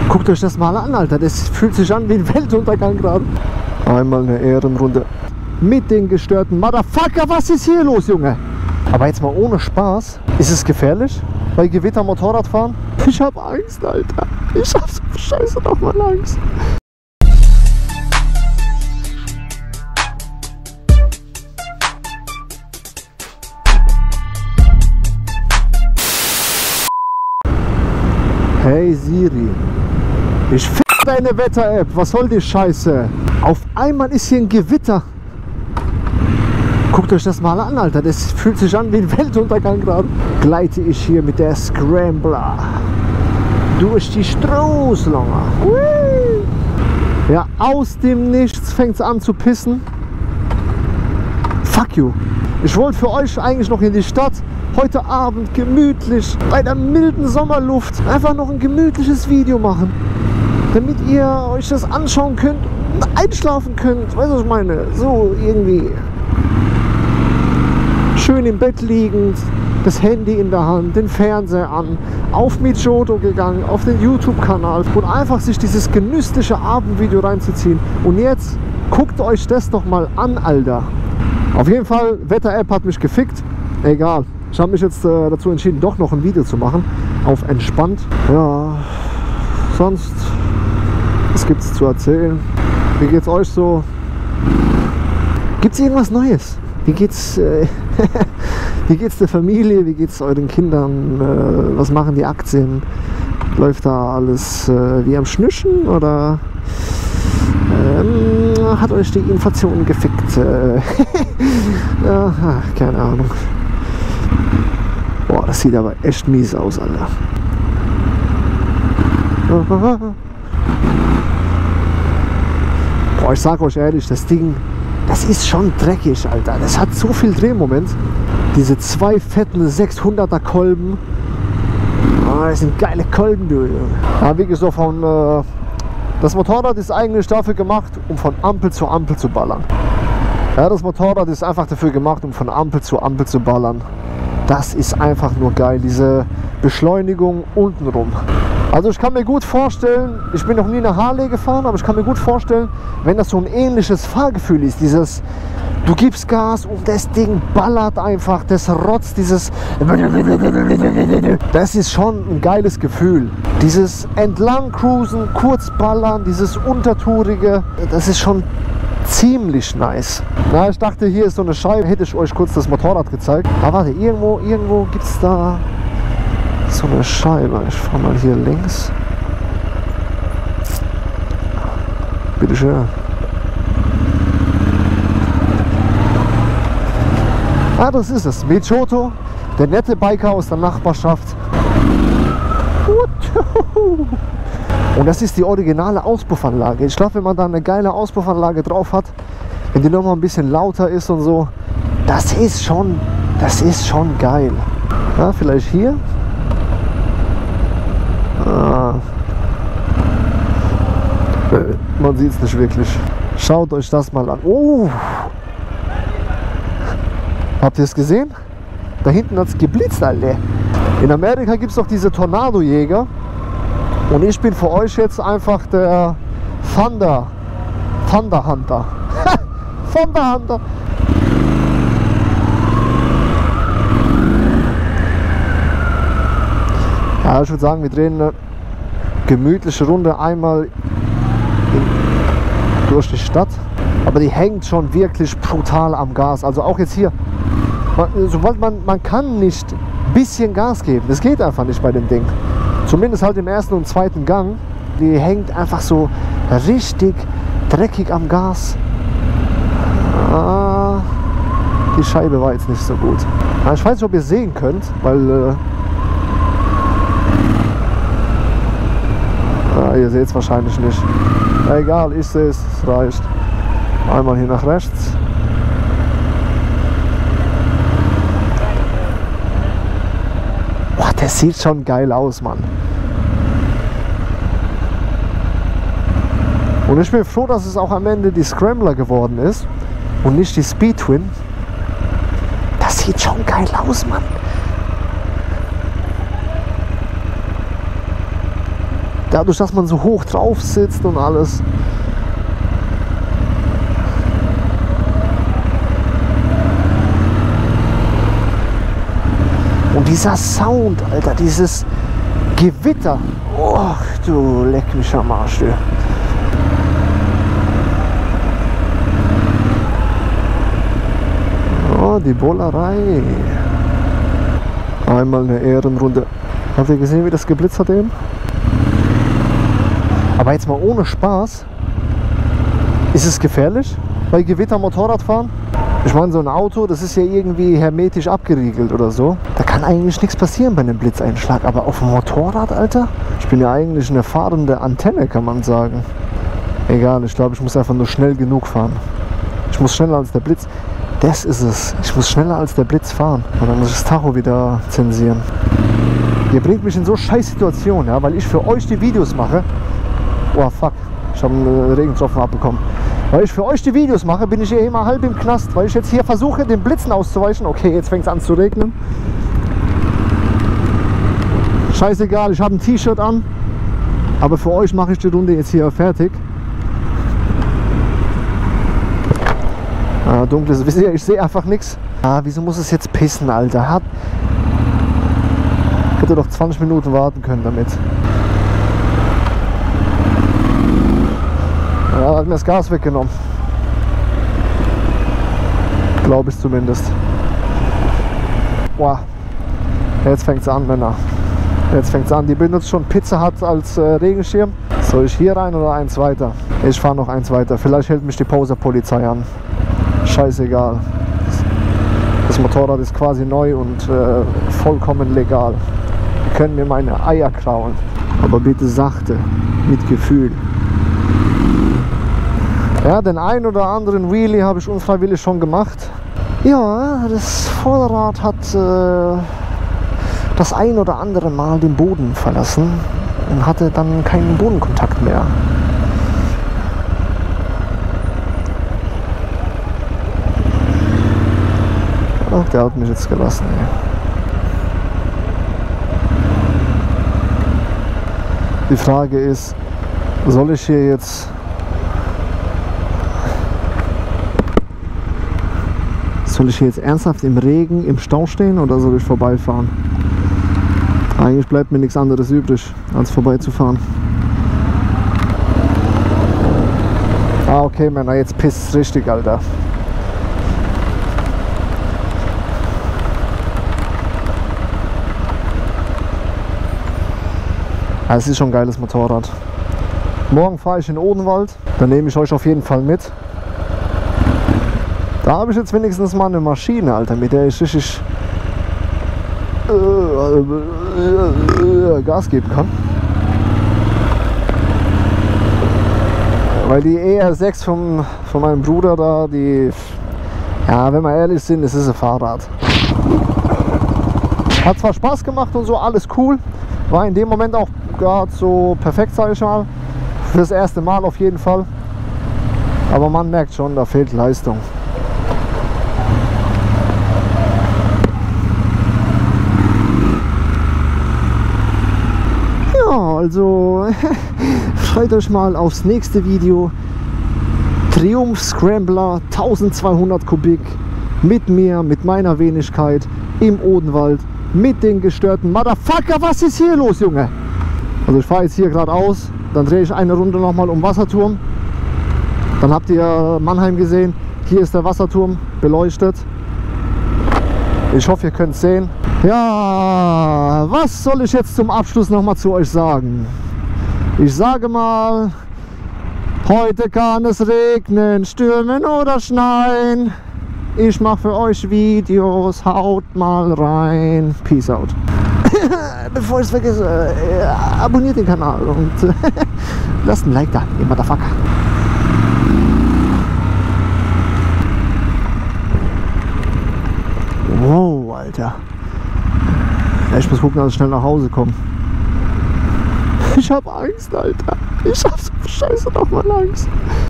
Guckt euch das mal an, Alter. Das fühlt sich an wie ein Weltuntergang gerade. Einmal eine Ehrenrunde mit den gestörten Motherfucker. Was ist hier los, Junge? Aber jetzt mal ohne Spaß. Ist es gefährlich bei Gewitter Motorradfahren? Ich hab Angst, Alter. Ich hab so scheiße nochmal Angst. Hey Siri, ich fick deine Wetter-App, was soll die Scheiße? Auf einmal ist hier ein Gewitter. Guckt euch das mal an, Alter, das fühlt sich an wie ein Weltuntergang gerade. Gleite ich hier mit der Scrambler durch die Straßenlange. Ja, aus dem Nichts fängt es an zu pissen. Fuck you. Ich wollte für euch eigentlich noch in die Stadt. Heute Abend gemütlich, bei der milden Sommerluft, einfach noch ein gemütliches Video machen. Damit ihr euch das anschauen könnt und einschlafen könnt. Weißt du, was ich meine? So irgendwie. Schön im Bett liegend, das Handy in der Hand, den Fernseher an, auf Mijoto gegangen, auf den YouTube-Kanal und einfach sich dieses genüssliche Abendvideo reinzuziehen. Und jetzt guckt euch das doch mal an, Alter. Auf jeden Fall, Wetter-App hat mich gefickt. Egal. Ich habe mich jetzt dazu entschieden, doch noch ein Video zu machen. Auf entspannt. Ja, sonst, was gibt es zu erzählen? Wie geht's euch so? Gibt es irgendwas Neues? Wie geht's der Familie? Wie geht's euren Kindern? Was machen die Aktien? Läuft da alles wie am Schnüschen? Oder hat euch die Inflation gefickt? Ja, keine Ahnung. Boah, das sieht aber echt mies aus, Alter. Boah, ich sag euch ehrlich, das Ding, das ist schon dreckig, Alter. Das hat so viel Drehmoment. Diese zwei fetten 600er Kolben. Oh, das sind geile Kolben, du. Ja, wie gesagt, das Motorrad ist eigentlich dafür gemacht, um von Ampel zu Ampel zu ballern. Ja, das Motorrad ist einfach dafür gemacht, um von Ampel zu ballern. Das ist einfach nur geil, diese Beschleunigung untenrum. Also ich kann mir gut vorstellen, ich bin noch nie eine Harley gefahren, aber ich kann mir gut vorstellen, wenn das so ein ähnliches Fahrgefühl ist, dieses, du gibst Gas und das Ding ballert einfach, das rotzt, dieses, das ist schon ein geiles Gefühl. Dieses entlang cruisen, kurz ballern, dieses untertourige, das ist schon ziemlich nice. Na, ich dachte, hier ist so eine Scheibe, hätte ich euch kurz das Motorrad gezeigt. Aber warte, irgendwo gibt es da so eine Scheibe. Ich fahre mal hier links. Bitte schön. Ah, das ist es. Mijoto, der nette Biker aus der Nachbarschaft. Und das ist die originale Auspuffanlage. Ich glaube, wenn man da eine geile Auspuffanlage drauf hat, wenn die nochmal ein bisschen lauter ist und so, das ist schon geil. Ja, vielleicht hier. Man sieht es nicht wirklich. Schaut euch das mal an. Oh! Habt ihr es gesehen? Da hinten hat es geblitzt, Alter. In Amerika gibt es doch diese Tornadojäger. Und ich bin für euch jetzt einfach der Thunder Hunter. Thunder Hunter. Ja, ich würde sagen, wir drehen eine gemütliche Runde einmal durch die Stadt. Aber die hängt schon wirklich brutal am Gas. Also auch jetzt hier. Sobald man kann nicht ein bisschen Gas geben. Das geht einfach nicht bei dem Ding. Zumindest halt im ersten und zweiten Gang. Die hängt einfach so richtig dreckig am Gas. Die Scheibe war jetzt nicht so gut. Ich weiß nicht, ob ihr sehen könnt, weil ihr seht es wahrscheinlich nicht. Egal, ich sehe es, es reicht. Einmal hier nach rechts. Boah, das sieht schon geil aus, Mann. Und ich bin froh, dass es auch am Ende die Scrambler geworden ist und nicht die Speed Twin. Das sieht schon geil aus, Mann. dadurch, dass man so hoch drauf sitzt und alles. Und dieser Sound, Alter, dieses Gewitter. Oh, du leck mich am Arsch, du. Oh, die Bullerei. Einmal eine Ehrenrunde. Habt ihr gesehen, wie das geblitzt hat eben? Aber jetzt mal ohne Spaß. Ist es gefährlich bei Gewitter Motorradfahren? Ich meine, so ein Auto, das ist ja irgendwie hermetisch abgeriegelt oder so. Da kann eigentlich nichts passieren bei einem Blitzeinschlag. Aber auf dem Motorrad, Alter? Ich bin ja eigentlich eine fahrende Antenne, kann man sagen. Egal, ich glaube, ich muss einfach nur schnell genug fahren. Ich muss schneller als der Blitz. Das ist es. Ich muss schneller als der Blitz fahren. Und dann muss ich das Tacho wieder zensieren. Ihr bringt mich in so scheiß Situationen, ja, weil ich für euch die Videos mache. Oh fuck, ich habe einen Regentropfen abbekommen. Weil ich für euch die Videos mache, bin ich hier immer halb im Knast, weil ich jetzt hier versuche, den Blitzen auszuweichen. Okay, jetzt fängt es an zu regnen. Scheißegal, ich habe ein T-Shirt an. Aber für euch mache ich die Runde jetzt hier fertig. Ah, dunkles Visier, ich sehe einfach nichts. Ah, wieso muss es jetzt pissen, Alter? Hätte doch 20 Minuten warten können damit. Ja, hat mir das Gas weggenommen. Glaube ich zumindest. Boah. Jetzt fängt es an, Männer. Jetzt fängt es an. Die benutzt schon Pizza Hut als Regenschirm. Soll ich hier rein oder eins weiter? Ich fahre noch eins weiter. Vielleicht hält mich die Poser-Polizei an. Scheißegal. Das Motorrad ist quasi neu und vollkommen legal. Die können mir meine Eier kraulen. Aber bitte sachte, mit Gefühl. Ja, den einen oder anderen Wheelie habe ich unfreiwillig schon gemacht. Ja, das Vorderrad hat das ein oder andere Mal den Boden verlassen und hatte dann keinen Bodenkontakt mehr. Ach, der hat mich jetzt gelassen, ey. Die Frage ist, soll ich hier jetzt ernsthaft im Regen, im Stau stehen oder soll ich vorbeifahren? Eigentlich bleibt mir nichts anderes übrig, als vorbeizufahren. Ah, okay, Männer, jetzt pisst es richtig, Alter. Ja, es ist schon ein geiles Motorrad. Morgen fahre ich in Odenwald, da nehme ich euch auf jeden Fall mit. Da habe ich jetzt wenigstens mal eine Maschine, Alter, mit der ich richtig Gas geben kann. Weil die ER6 von meinem Bruder da, die, ja, wenn wir ehrlich sind, es ist ein Fahrrad. Hat zwar Spaß gemacht und so, alles cool. War in dem Moment auch gerade so perfekt, sage ich mal. Fürs erste Mal auf jeden Fall. Aber man merkt schon, da fehlt Leistung. Ja, also freut euch mal aufs nächste Video. Triumph Scrambler 1200 Kubik mit mir, mit meiner Wenigkeit im Odenwald, mit den gestörten Motherfucker. Was ist hier los, Junge? Also ich fahre jetzt hier geradeaus, dann drehe ich eine Runde nochmal um Wasserturm. Dann habt ihr Mannheim gesehen. Hier ist der Wasserturm beleuchtet. Ich hoffe, ihr könnt es sehen. Ja, was soll ich jetzt zum Abschluss nochmal zu euch sagen? Ich sage mal, heute kann es regnen, stürmen oder schneien. Ich mache für euch Videos, haut mal rein. Peace out. Bevor ich es vergesse, abonniert den Kanal und lasst ein Like da, ihr Motherfucker. Wow, Alter. Ich muss gucken, dass ich schnell nach Hause komme. Ich hab Angst, Alter. Ich hab so scheiße nochmal Angst.